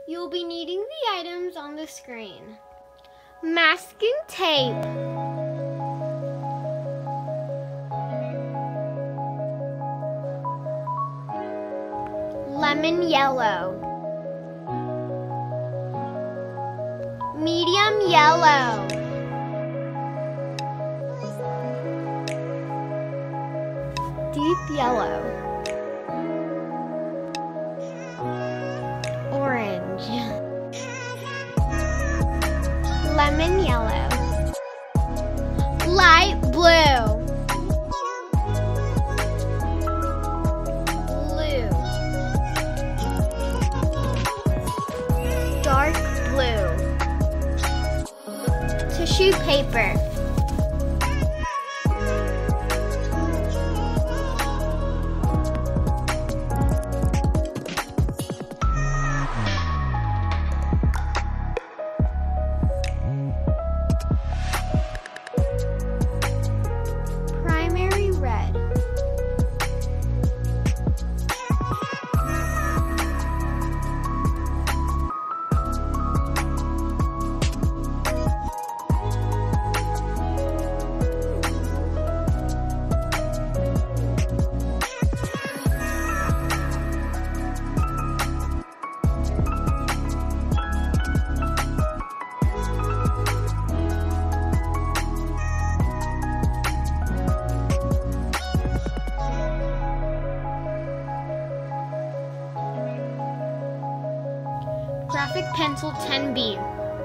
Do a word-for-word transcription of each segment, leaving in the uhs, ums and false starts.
You'll be needing the items on the screen. Masking tape. Lemon yellow. Medium yellow. Deep yellow. Orange. Lemon yellow. Light blue. Blue. Dark blue. Tissue paper. Primary red. Graphic pencil ten B.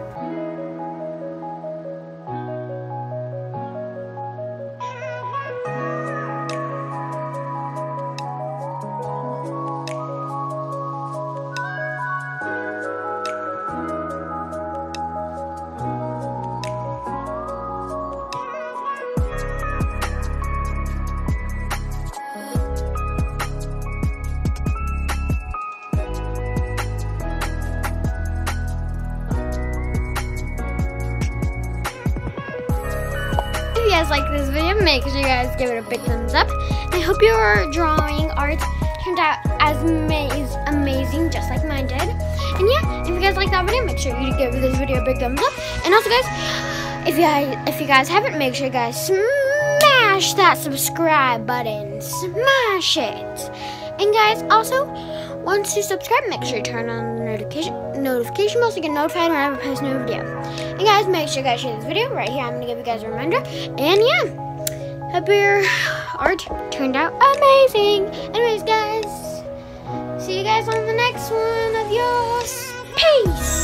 If you guys like this video, make sure you guys give it a big thumbs up. I hope your drawing art turned out as ama- amazing, just like mine did. And yeah, if you guys like that video, make sure you give this video a big thumbs up. And also, guys, if you guys, if you guys haven't, make sure you guys smash that subscribe button. Smash it. And guys, also, once you subscribe, make sure you turn on the notification notification bell so you get notified whenever I post a new video. And guys, make sure you guys share this video right here. I'm gonna give you guys a reminder. And yeah, hope your art turned out amazing. Anyways, guys, see you guys on the next one of yours. Peace.